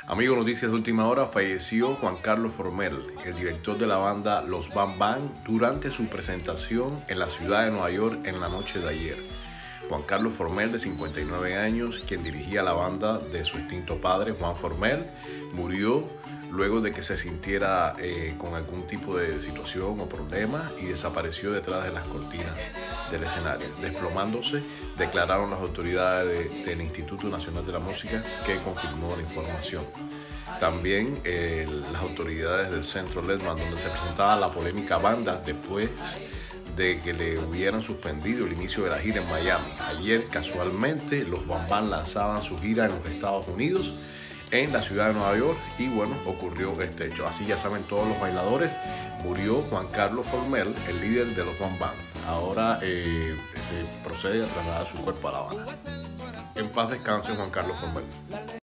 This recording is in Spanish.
Amigo, noticias de última hora, falleció Juan Carlos Formel, el director de la banda Los Bam Bam, durante su presentación en la ciudad de Nueva York en la noche de ayer. Juan Carlos Formel, de 59 años, quien dirigía la banda de su extinto padre, Juan Formel, murió luego de que se sintiera con algún tipo de situación o problema y desapareció detrás de las cortinas del escenario, desplomándose, declararon las autoridades del Instituto Nacional de la Música, que confirmó la información. También las autoridades del Centro Ledman, donde se presentaba la polémica banda después de que le hubieran suspendido el inicio de la gira en Miami. Ayer, casualmente, los Bam Bam lanzaban su gira en los Estados Unidos, en la ciudad de Nueva York, y bueno, ocurrió este hecho. Así ya saben todos los bailadores, murió Juan Carlos Formel, el líder de los Bam Bam. Ahora se procede a trasladar su cuerpo a La Habana. En paz descanse Juan Carlos Formel.